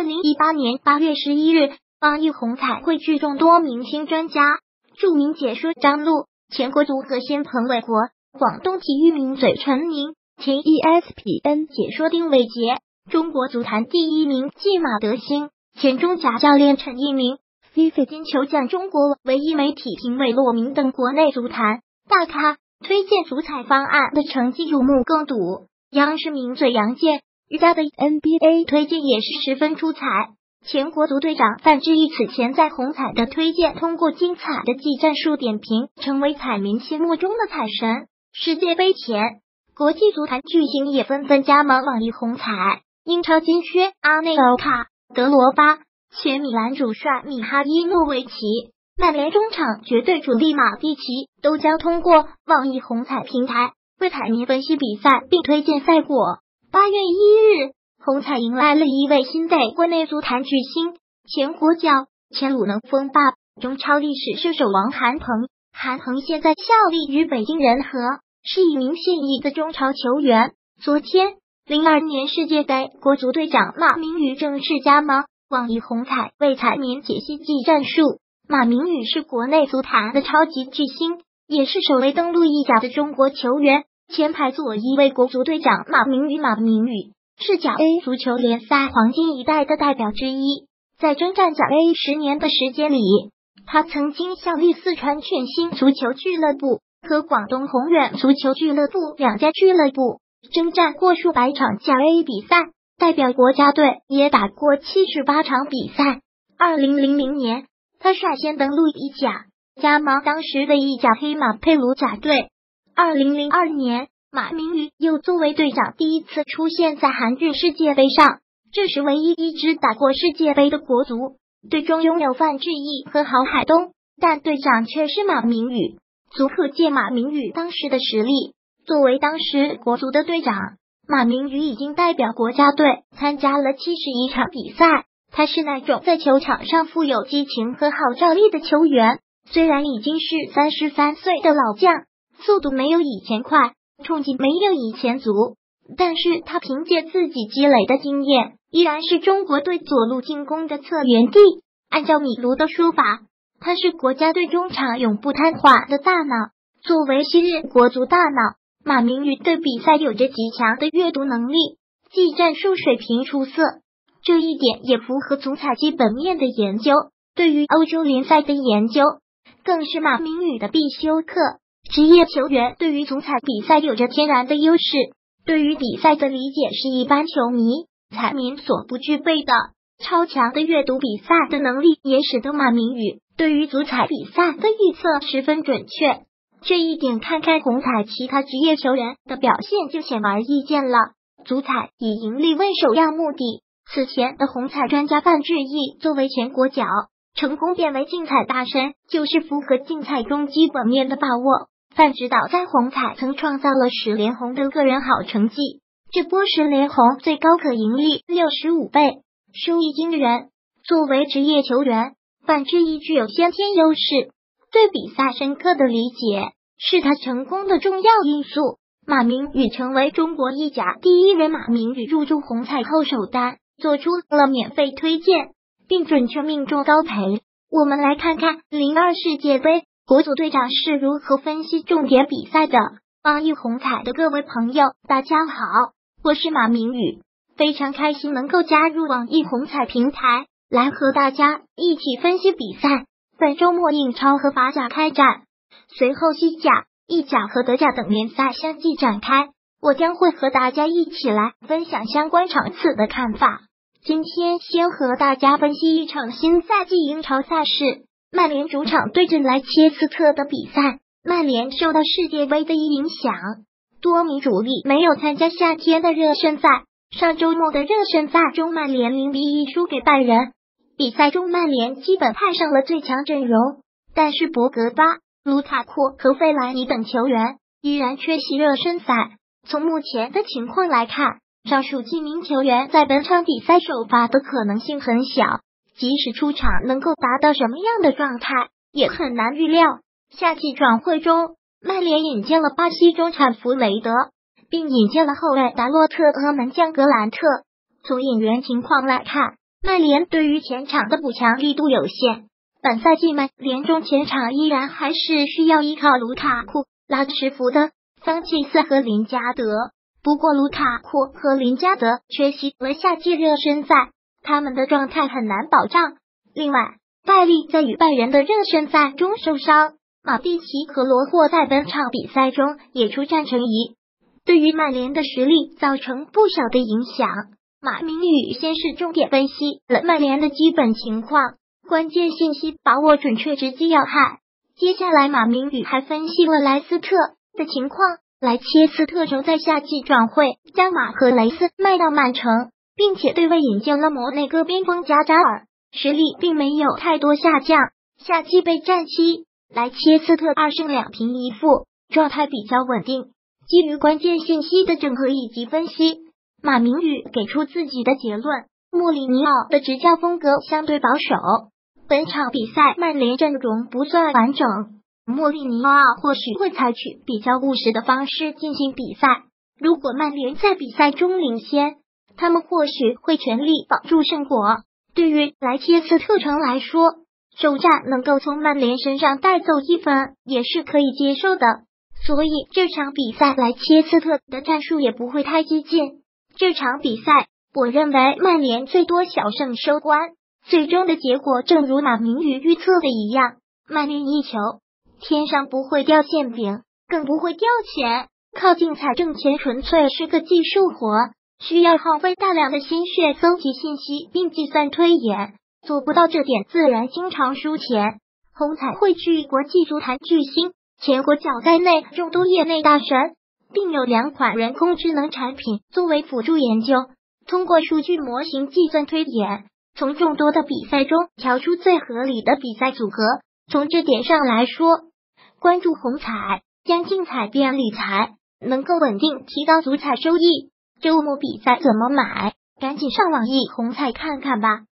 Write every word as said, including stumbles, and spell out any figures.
二零一八年八月十一日，网易红彩汇聚众多明星专家，著名解说张璐、前国足何先彭伟国、广东体育名嘴陈宁、前 E S P N 解说丁伟杰、中国足坛第一名季马德兴、前中甲教练陈一鸣、FIFA 金球奖中国唯一媒体评委骆明等国内足坛大咖推荐足彩方案的成绩有目共睹。央视名嘴杨健瑜伽的 N B A 推荐也是十分出彩。前国足队长范志毅此前在红彩的推荐，通过精彩的技战术点评，成为彩民心目中的彩神。世界杯前，国际足坛巨星也纷纷加盟网易红彩。英超金靴阿内奥卡、德罗巴、前米兰主帅米哈伊诺维奇、曼联中场绝对主力马蒂奇都将通过网易红彩平台为彩民分析比赛并推荐赛果。八月一日，红彩迎来了一位新的国内足坛巨星，前国脚、前鲁能锋霸、中超历史射手王涵鹏。涵鹏现在效力于北京人和，是一名现役的中超球员。昨天，零二年世界杯国足队长马明宇正式加盟网易红彩，为彩民解析技战术。马明宇是国内足坛的超级巨星，也是首位登陆意甲的中国球员。前排左翼为国足队长马明宇，马明宇是甲 A 足球联赛黄金一代的代表之一。在征战甲 A 十年的时间里，他曾经效力四川全兴足球俱乐部和广东宏远足球俱乐部两家俱乐部，征战过数百场甲 A 比赛，代表国家队也打过七十八场比赛。二零零零年，他率先登陆意甲，加盟当时的意甲黑马佩鲁贾队。二零零二年，马明宇又作为队长第一次出现在韩日世界杯上，这是唯一一支打过世界杯的国足。队中拥有范志毅和郝海东，但队长却是马明宇，足可见马明宇当时的实力。作为当时国足的队长，马明宇已经代表国家队参加了七十一场比赛。他是那种在球场上富有激情和号召力的球员，虽然已经是三十三岁的老将，速度没有以前快，冲击没有以前足，但是他凭借自己积累的经验，依然是中国队左路进攻的策源地。按照米卢的说法，他是国家队中场永不瘫痪的大脑。作为昔日国足大脑，马明宇对比赛有着极强的阅读能力，技战术水平出色，这一点也符合足彩基本面的研究。对于欧洲联赛的研究，更是马明宇的必修课。职业球员对于足彩比赛有着天然的优势，对于比赛的理解是一般球迷、彩民所不具备的。超强的阅读比赛的能力也使得马明宇对于足彩比赛的预测十分准确。这一点看看红彩其他职业球员的表现就显而易见了。足彩以盈利为首要目的，此前的红彩专家范志毅作为前国脚，成功变为竞彩大神，就是符合竞彩中基本面的把握。范指导在红彩曾创造了十连红的个人好成绩，这波十连红最高可盈利六十五倍，收益惊人。作为职业球员，范志毅具有先天优势，对比赛深刻的理解是他成功的重要因素。马明宇成为中国意甲第一人，马明宇入驻红彩后首单做出了免费推荐，并准确命中高赔。我们来看看零二世界杯国足队长是如何分析重点比赛的。网易红彩的各位朋友，大家好，我是马明宇，非常开心能够加入网易红彩平台，来和大家一起分析比赛。本周末英超和法甲开战，随后西甲、意甲和德甲等联赛相继展开，我将会和大家一起来分享相关场次的看法。今天先和大家分析一场新赛季英超赛事，曼联主场对阵莱切斯特的比赛。曼联受到世界杯的影响，多名主力没有参加夏天的热身赛。上周末的热身赛中，曼联零比一输给拜仁。比赛中，曼联基本派上了最强阵容，但是博格巴、卢卡库和费莱尼等球员依然缺席热身赛。从目前的情况来看，上述几名球员在本场比赛首发的可能性很小，即使出场能够达到什么样的状态，也很难预料。夏季转会中，曼联引进了巴西中场弗雷德，并引进了后卫达洛特和门将格兰特。从引援情况来看， 曼联对于前场的补强力度有限，本赛季曼联中前场依然还是需要依靠卢卡库、拉什福德、桑切斯和林加德。不过卢卡库和林加德缺席了夏季热身赛，他们的状态很难保障。另外，戴利在与拜仁的热身赛中受伤，马蒂奇和罗霍在本场比赛中也出战成疑，对于曼联的实力造成不小的影响。马明宇先是重点分析了曼联的基本情况，关键信息把握准确直击要害。接下来马明宇还分析了莱斯特的情况，莱切斯特城在夏季转会将马赫雷斯卖到曼城，并且对外引进了摩内哥边锋加扎尔，实力并没有太多下降。夏季备战期，莱切斯特二胜两平一负，状态比较稳定。基于关键信息的整合以及分析，马明宇给出自己的结论：穆里尼奥的执教风格相对保守，本场比赛曼联阵容不算完整，穆里尼奥或许会采取比较务实的方式进行比赛。如果曼联在比赛中领先，他们或许会全力保住胜果。对于莱切斯特城来说，首战能够从曼联身上带走一分也是可以接受的，所以这场比赛莱切斯特的战术也不会太激进。这场比赛我认为曼联最多小胜收官，最终的结果正如马明宇预测的一样，曼联一球，天上不会掉馅饼，更不会掉钱。靠近财政钱纯粹是个技术活，需要耗费大量的心血搜集信息并计算推演，做不到这点自然经常输钱。红彩汇聚国际足坛巨星、前国脚在内众多业内大神，并有两款人工智能产品作为辅助研究，通过数据模型计算推演，从众多的比赛中调出最合理的比赛组合。从这点上来说，关注红彩将竞彩变理财，能够稳定提高足彩收益。周末比赛怎么买？赶紧上网易红彩看看吧。